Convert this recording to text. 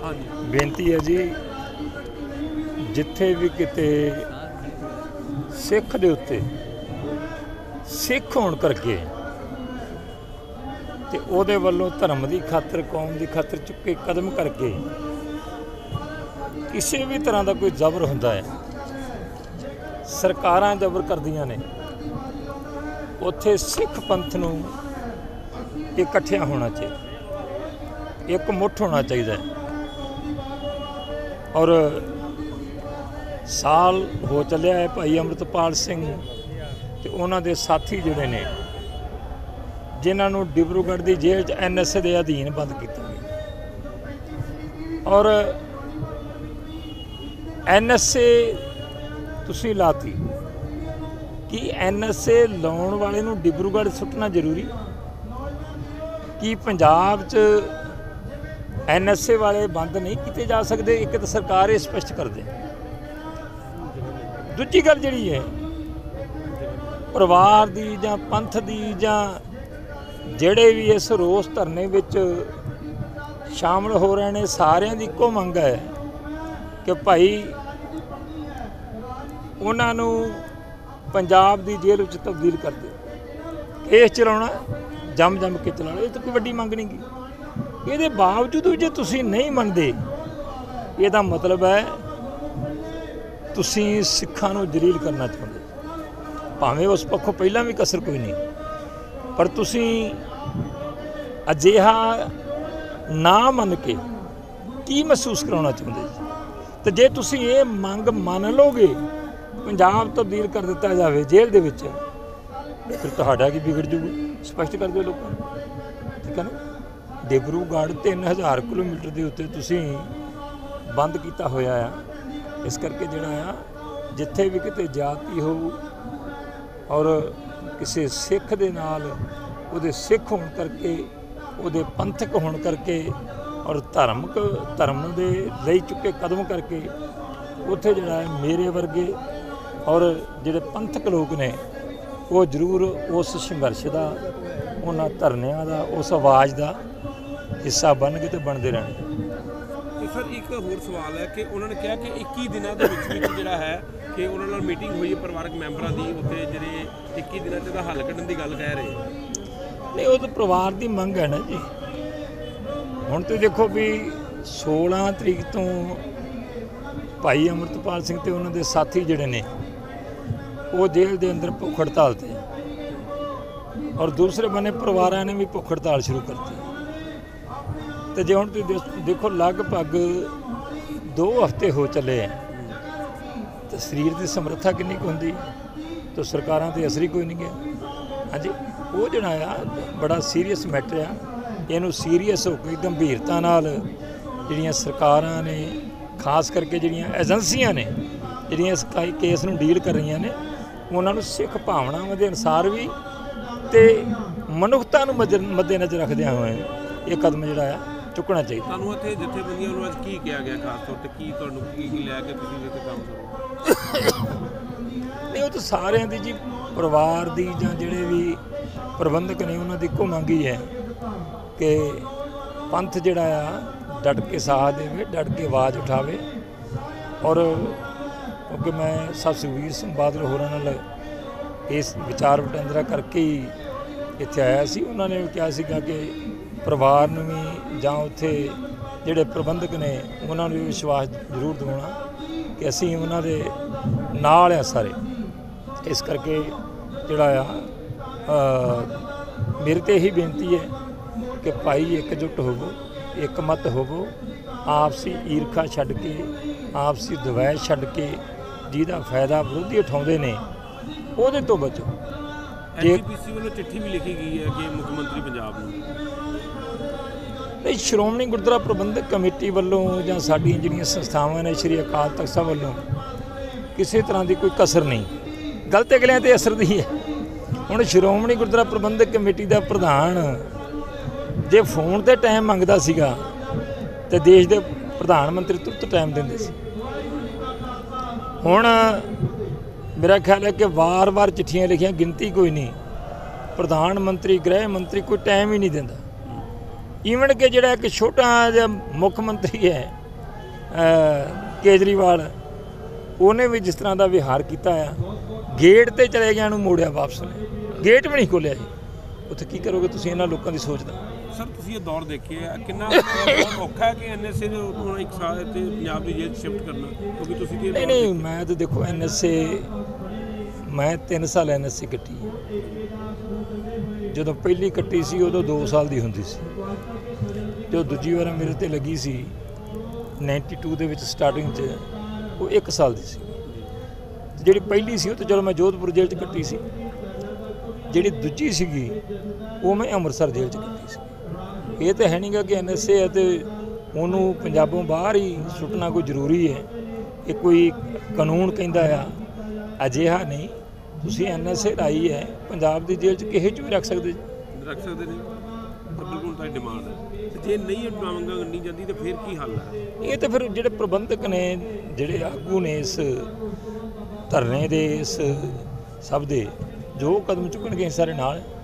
ਬੇਨਤੀ ਹੈ ਜੀ, ਜਿੱਥੇ ਵੀ ਕਿਤੇ ਸਿੱਖ ਦੇ ਉੱਤੇ ਸਿੱਖ ਹੋਣ ਕਰਕੇ ਤੇ ਉਹਦੇ ਵੱਲੋਂ ਧਰਮ ਦੀ ਖਾਤਰ, ਕੌਮ ਦੀ ਖਾਤਰ ਚੁੱਕੇ ਕਦਮ ਕਰਕੇ ਕਿਸੇ ਵੀ ਤਰ੍ਹਾਂ ਦਾ ਕੋਈ ਜ਼ਬਰ ਹੁੰਦਾ ਹੈ, ਸਰਕਾਰਾਂ ਜ਼ਬਰ ਕਰਦੀਆਂ ਨੇ, ਉੱਥੇ ਸਿੱਖ ਪੰਥ ਨੂੰ ਇਕੱਠਿਆਂ ਹੋਣਾ ਚਾਹੀਦਾ, ਇੱਕ ਮੁੱਠ ਹੋਣਾ ਚਾਹੀਦਾ ਹੈ। ਔਰ ਸਾਲ ਹੋ ਚੱਲਿਆ ਹੈ ਭਾਈ ਅੰਮ੍ਰਿਤਪਾਲ ਸਿੰਘ ਤੇ ਉਹਨਾਂ ਦੇ ਸਾਥੀ ਜਿਹੜੇ ਨੇ, ਜਿਨ੍ਹਾਂ ਨੂੰ ਡਿਬਰੂਗੜ੍ਹ ਦੀ ਜੇਲ੍ਹ 'ਚ NSA ਦੇ ਅਧੀਨ ਬੰਦ ਕੀਤਾ ਗਿਆ। ਔਰ NSA ਤੁਸੀਂ ਲਾਤੀ ਕਿ NSA ਲਾਉਣ ਵਾਲੇ ਨੂੰ ਡਿਬਰੂਗੜ੍ਹ ਸੁੱਟਣਾ ਜ਼ਰੂਰੀ? ਕੀ ਪੰਜਾਬ 'ਚ NSA ਵਾਲੇ ਬੰਦ ਨਹੀਂ ਕੀਤੇ ਜਾ ਸਕਦੇ? ਇੱਕ ਤਾਂ ਸਰਕਾਰ ਇਹ ਸਪਸ਼ਟ ਕਰ ਦੇ। ਦੂਜੀ ਗੱਲ ਜਿਹੜੀ ਹੈ, ਪਰਿਵਾਰ ਦੀ ਜਾਂ ਪੰਥ ਦੀ ਜਾਂ ਜਿਹੜੇ ਵੀ ਇਸ ਰੋਸ ਧਰਨੇ ਵਿੱਚ ਸ਼ਾਮਲ ਹੋ ਰਹੇ ਨੇ, ਸਾਰਿਆਂ ਦੀ ਇੱਕੋ ਮੰਗ ਹੈ ਕਿ ਭਾਈ ਉਹਨਾਂ ਨੂੰ ਪੰਜਾਬ ਦੀ ਜੇਲ੍ਹ ਵਿੱਚ ਤਬਦੀਲ ਕਰ ਦਿਓ। ਕੇਸ ਚਲਾਉਣਾ ਜੰਮ ਕੇ ਚਲਾਉਣਾ, ਇਹ ਤਾਂ ਕੋਈ ਵੱਡੀ ਮੰਗ ਨਹੀਂ ਗੀ। ਇਹਦੇ ਬਾਵਜੂਦ ਵੀ ਜੇ ਤੁਸੀਂ ਨਹੀਂ ਮੰਨਦੇ, ਇਹਦਾ ਮਤਲਬ ਹੈ ਤੁਸੀਂ ਸਿੱਖਾਂ ਨੂੰ ਜਲੀਲ ਕਰਨਾ ਚਾਹੁੰਦੇ। ਭਾਵੇਂ ਉਸ ਪੱਖੋਂ ਪਹਿਲਾਂ ਵੀ ਕਸਰ ਕੋਈ ਨਹੀਂ, ਪਰ ਤੁਸੀਂ ਅਜਿਹਾ ਨਾ ਮੰਨ ਕੇ ਕੀ ਮਹਿਸੂਸ ਕਰਾਉਣਾ ਚਾਹੁੰਦੇ ਜੀ? ਤੇ ਜੇ ਤੁਸੀਂ ਇਹ ਮੰਗ ਮੰਨ ਲਓਗੇ ਪੰਜਾਬ ਤਬਦੀਲ ਕਰ ਦਿੱਤਾ ਜਾਵੇ ਜੇਲ੍ਹ ਦੇ ਵਿੱਚ, ਫਿਰ ਤੁਹਾਡਾ ਕੀ ਵਿਗੜ ਜੂਗਾ? ਸਪਸ਼ਟ ਕਰ ਦਿਓ ਲੋਕਾਂ ਨੂੰ, ਠੀਕ ਹੈ ਨਾ। ਡਿਬਰੂਗੜ੍ਹ 3000 ਕਿਲੋਮੀਟਰ ਦੇ ਉੱਤੇ ਤੁਸੀਂ ਬੰਦ ਕੀਤਾ ਹੋਇਆ ਆ। ਇਸ ਕਰਕੇ ਜਿਹੜਾ ਆ, ਜਿੱਥੇ ਵੀ ਕਿਤੇ ਜਾਤੀ ਹੋਊ ਔਰ ਕਿਸੇ ਸਿੱਖ ਦੇ ਨਾਲ ਉਹਦੇ ਸਿੱਖ ਹੋਣ ਕਰਕੇ, ਉਹਦੇ ਪੰਥਕ ਹੋਣ ਕਰਕੇ ਔਰ ਧਰਮ ਦੇ ਲਈ ਚੁੱਕੇ ਕਦਮ ਕਰਕੇ, ਉੱਥੇ ਜਿਹੜਾ ਹੈ ਮੇਰੇ ਵਰਗੇ ਔਰ ਜਿਹੜੇ ਪੰਥਕ ਲੋਕ ਨੇ ਉਹ ਜ਼ਰੂਰ ਉਸ ਸੰਘਰਸ਼ ਦਾ, ਉਹਨਾਂ ਧਰਨਿਆਂ ਦਾ, ਉਸ ਆਵਾਜ਼ ਦਾ ਹਿੱਸਾ ਬਣ ਕੇ ਤੇ ਬਣਦੇ ਰਹਿਣ। ਤੇ ਸਰ ਇੱਕ ਹੋਰ ਸਵਾਲ ਹੈ ਕਿ ਉਹਨਾਂ ਨੇ ਕਿਹਾ ਕਿ 21 ਦਿਨਾਂ ਦੇ ਵਿੱਚ ਜਿਹੜਾ ਹੈ ਕਿ ਉਹਨਾਂ ਨਾਲ ਮੀਟਿੰਗ ਹੋਈ ਹੈ ਪਰਿਵਾਰਕ ਮੈਂਬਰਾਂ ਦੀ, ਉੱਥੇ ਜਿਹੜੇ 21 ਦਿਨਾਂ 'ਚ ਦਾ ਹੱਲ ਕੱਢਣ ਦੀ ਗੱਲ ਕਹਿ ਰਹੇ। ਨਹੀਂ, ਉਹ ਤਾਂ ਪਰਿਵਾਰ ਦੀ ਮੰਗ ਹੈ ਨਾ ਜੀ। ਹੁਣ ਤੁਸੀਂ ਦੇਖੋ ਵੀ 16 ਤਰੀਕ ਤੋਂ ਭਾਈ ਅੰਮ੍ਰਿਤਪਾਲ ਸਿੰਘ ਤੇ ਉਹਨਾਂ ਦੇ ਸਾਥੀ ਜਿਹੜੇ ਨੇ ਉਹ ਜੇਲ੍ਹ ਦੇ ਅੰਦਰ ਭੁੱਖ ਹੜਤਾਲ 'ਤੇ, ਔਰ ਦੂਸਰੇ ਬੰਨੇ ਪਰਿਵਾਰਾਂ ਨੇ ਵੀ ਭੁੱਖ ਹੜਤਾਲ ਸ਼ੁਰੂ ਕਰਤੀ। ਤੇ ਜੇ ਹੁਣ ਤੁਸੀਂ ਦੇਖੋ ਲਗਭਗ 2 ਹਫ਼ਤੇ ਹੋ ਚੱਲੇ ਹੈ, ਤੇ ਸਰੀਰ ਦੀ ਸਮਰੱਥਾ ਕਿੰਨੀ ਕੁ ਹੁੰਦੀ, ਤਾਂ ਸਰਕਾਰਾਂ 'ਤੇ ਅਸਰ ਹੀ ਕੋਈ ਨਹੀਂ ਗਿਆ। ਹਾਂਜੀ, ਉਹ ਜਿਹੜਾ ਆ ਬੜਾ ਸੀਰੀਅਸ ਮੈਟਰ ਆ। ਇਹਨੂੰ ਸੀਰੀਅਸ ਹੋ ਕੇ ਗੰਭੀਰਤਾ ਨਾਲ ਜਿਹੜੀਆਂ ਸਰਕਾਰਾਂ ਨੇ, ਖਾਸ ਕਰਕੇ ਜਿਹੜੀਆਂ ਏਜੰਸੀਆਂ ਨੇ ਜਿਹੜੀਆਂ ਇਸ ਕੇਸ ਨੂੰ ਡੀਲ ਕਰ ਰਹੀਆਂ ਨੇ, ਉਹਨਾਂ ਨੂੰ ਸਿੱਖ ਭਾਵਨਾਵਾਂ ਦੇ ਅਨੁਸਾਰ ਵੀ ਤੇ ਮਨੁੱਖਤਾ ਨੂੰ ਮੱਦੇਨਜ਼ਰ ਰੱਖਦਿਆਂ ਹੋਏ ਇਹ ਕਦਮ ਜਿਹੜਾ ਆ ਚੁੱਕਣਾ ਚਾਹੀਦਾ। ਤੁਹਾਨੂੰ ਇੱਥੇ ਜਥੇਬੰਦੀਆਂ ਨੂੰ ਅੱਜ ਕੀ ਕਿਹਾ ਗਿਆ ਖਾਸ ਤੌਰ 'ਤੇ, ਕੀ ਤੁਹਾਨੂੰ ਕੀ ਲੈ ਕੇ ਤੁਸੀਂ ਇੱਥੇ ਕੰਮ ਕਰੋ? ਨਹੀਂ, ਉਹ ਤਾਂ ਸਾਰਿਆਂ ਦੀ ਜੀ, ਪਰਿਵਾਰ ਦੀ ਜਾਂ ਜਿਹੜੇ ਵੀ ਪ੍ਰਬੰਧਕ ਨੇ, ਉਹਨਾਂ ਦੀ ਇੱਕੋ ਮੰਗ ਹੀ ਹੈ ਕਿ ਪੰਥ ਜਿਹੜਾ ਆ ਡਟ ਕੇ ਸਾਥ ਦੇਵੇ, ਡਟ ਕੇ ਆਵਾਜ਼ ਉਠਾਵੇ। ਔਰ ਕਿਉਂਕਿ ਮੈਂ ਸੁਖਬੀਰ ਸਿੰਘ ਬਾਦਲ ਹੋਰਾਂ ਨਾਲ ਇਸ ਵਿਚਾਰ ਵਟਾਂਦਰਾ ਕਰਕੇ ਹੀ ਇੱਥੇ ਆਇਆ ਸੀ। ਉਹਨਾਂ ਨੇ ਕਿਹਾ ਸੀਗਾ ਕਿ ਪਰਿਵਾਰ ਨੂੰ ਵੀ ਜਾਂ ਉੱਥੇ ਜਿਹੜੇ ਪ੍ਰਬੰਧਕ ਨੇ ਉਹਨਾਂ ਨੂੰ ਵੀ ਵਿਸ਼ਵਾਸ ਜ਼ਰੂਰ ਦਿਵਾਉਣਾ ਕਿ ਅਸੀਂ ਉਹਨਾਂ ਦੇ ਨਾਲ ਆ ਸਾਰੇ। ਇਸ ਕਰਕੇ ਜਿਹੜਾ ਆ ਮੇਰੇ ਤੇ ਇਹੀ ਬੇਨਤੀ ਹੈ ਕਿ ਭਾਈ ਇਕਜੁੱਟ ਹੋਵੋ, ਇੱਕ ਮਤ ਹੋਵੋ, ਆਪਸੀ ਈਰਖਾ ਛੱਡ ਕੇ, ਆਪਸੀ ਦਵੈਸ਼ ਛੱਡ ਕੇ, ਜਿਹਦਾ ਫਾਇਦਾ ਵਿਰੋਧੀ ਉਠਾਉਂਦੇ ਨੇ ਉਹਦੇ ਤੋਂ ਬਚੋ। NTPC ਵੱਲੋਂ ਚਿੱਠੀ ਵੀ ਲਿਖੀ ਗਈ ਹੈ ਕਿ ਮੁੱਖ ਮੰਤਰੀ ਪੰਜਾਬ ਨੂੰ, ਨਹੀਂ, ਸ਼੍ਰੋਮਣੀ ਗੁਰਦੁਆਰਾ ਪ੍ਰਬੰਧਕ ਕਮੇਟੀ ਵੱਲੋਂ ਜਾਂ ਸਾਡੀਆਂ ਜਿਹੜੀਆਂ ਸੰਸਥਾਵਾਂ ਨੇ, ਸ਼੍ਰੀ ਅਕਾਲ ਤਖਤ ਸਾਹਿਬ ਵੱਲੋਂ ਕਿਸੇ ਤਰ੍ਹਾਂ ਦੀ ਕੋਈ ਕਸਰ ਨਹੀਂ। ਗਲਤ ਅਗਲਿਆਂ 'ਤੇ ਅਸਰ ਦੀ ਹੈ। ਹੁਣ ਸ਼੍ਰੋਮਣੀ ਗੁਰਦੁਆਰਾ ਪ੍ਰਬੰਧਕ ਕਮੇਟੀ ਦਾ ਪ੍ਰਧਾਨ ਜੇ ਫੋਨ 'ਤੇ ਟਾਈਮ ਮੰਗਦਾ ਸੀਗਾ ਤੇ ਦੇਸ਼ ਦੇ ਪ੍ਰਧਾਨ ਮੰਤਰੀ ਤੁਰਤ ਟਾਈਮ ਦਿੰਦੇ ਸੀ। ਹੁਣ ਮੇਰਾ ਖਿਆਲ ਹੈ ਕਿ ਵਾਰ-ਵਾਰ ਚਿੱਠੀਆਂ ਲਿਖੀਆਂ, ਗਿਣਤੀ ਕੋਈ ਨਹੀਂ, ਪ੍ਰਧਾਨ ਮੰਤਰੀ, ਗ੍ਰਹਿ ਮੰਤਰੀ ਕੋਈ ਟਾਈਮ ਹੀ ਨਹੀਂ ਦਿੰਦਾ। ਈਵਨ ਕਿ ਜਿਹੜਾ ਇੱਕ ਛੋਟਾ ਜਿਹਾ ਮੁੱਖ ਮੰਤਰੀ ਹੈ ਕੇਜਰੀਵਾਲ, ਉਹਨੇ ਵੀ ਜਿਸ ਤਰ੍ਹਾਂ ਦਾ ਵਿਹਾਰ ਕੀਤਾ ਆ, ਗੇਟ ਤੇ ਚਲੇ ਗਿਆ ਨੂੰ ਮੋੜਿਆ ਵਾਪਸ ਨੇ, ਗੇਟ ਵੀ ਨਹੀਂ ਖੋਲ੍ਹਿਆ ਜੀ। ਉੱਥੇ ਕੀ ਕਰੋਗੇ ਤੁਸੀਂ ਇਹਨਾਂ ਲੋਕਾਂ ਦੀ ਸੋਚ ਦਾ? ਸਰ ਤੁਸੀਂ ਇਹ ਦੌਰ ਦੇਖਿਆ ਕਿੰਨਾ ਔਖਾ ਹੈ ਕਿ ਐਨਐਸਏ ਨੂੰ ਹੁਣ ਇੱਕ ਸਾਲ ਤੇ ਪੰਜਾਬ ਦੀ ਜੇਲ੍ਹ ਸ਼ਿਫਟ ਕਰਨਾ, ਕਿਉਂਕਿ ਤੁਸੀਂ ਤੇ ਨਹੀਂ ਮੈਂ ਤਾਂ ਦੇਖੋ ਐਨਐਸਏ, ਮੈਂ 3 ਸਾਲ ਐਨਐਸਏ ਕੱਟੀ। ਜਦੋਂ ਪਹਿਲੀ ਕੱਟੀ ਸੀ ਉਦੋਂ 2 ਸਾਲ ਦੀ ਹੁੰਦੀ ਸੀ, ਜੋ ਦੂਜੀ ਵਾਰ ਮੇਰੇ ਤੇ ਲੱਗੀ ਸੀ 92 ਦੇ ਵਿੱਚ ਸਟਾਰਟਿੰਗ 'ਚ, ਉਹ 1 ਸਾਲ ਦੀ ਸੀ। ਜਿਹੜੀ ਪਹਿਲੀ ਸੀ ਉਹ ਤਾਂ ਚਲੋ ਮੈਂ ਜੋਧਪੁਰ ਜੇਲ੍ਹ 'ਚ ਕੱਟੀ ਸੀ, ਜਿਹੜੀ ਦੂਜੀ ਸੀਗੀ ਉਹ ਮੈਂ ਅੰਮ੍ਰਿਤਸਰ ਜੇਲ੍ਹ 'ਚ ਕੱਟੀ ਸੀ। ਇਹ ਤਾਂ ਹੈ ਨਹੀਂਗਾ ਕਿ ਐਨਐਸਏ ਹੈ ਤੇ ਉਹਨੂੰ ਪੰਜਾਬੋਂ ਬਾਹਰ ਹੀ ਸੁੱਟਣਾ ਕੋਈ ਜ਼ਰੂਰੀ ਹੈ, ਇਹ ਕੋਈ ਕਾਨੂੰਨ ਕਹਿੰਦਾ ਆ, ਅਜਿਹਾ ਨਹੀਂ। ਤੁਸੀਂ ਐਨਐਸਏ ਲਾਈ ਹੈ, ਪੰਜਾਬ ਦੀ ਜੇਲ੍ਹ 'ਚ ਕਿਸੇ 'ਚ ਵੀ ਰੱਖ ਸਕਦੇ ਨੇ, ਤਾਂ ਬਿਲਕੁਲ ਤਾਂ ਡਿਮਾਂਡ ਹੈ। ਜੇ ਨਹੀਂ ਮੰਗਾਂ ਨਹੀਂ ਜਾਂਦੀ ਤਾਂ ਫਿਰ ਕੀ ਹੱਲ ਹੈ? ਇਹ ਤਾਂ ਫਿਰ ਜਿਹੜੇ ਪ੍ਰਬੰਧਕ ਨੇ, ਜਿਹੜੇ ਆਗੂ ਨੇ ਇਸ ਧਰਨੇ ਦੇ, ਇਸ ਸਭ ਦੇ, ਜੋ ਕਦਮ ਚੁੱਕਣਗੇ ਸਾਰੇ ਨਾਲ।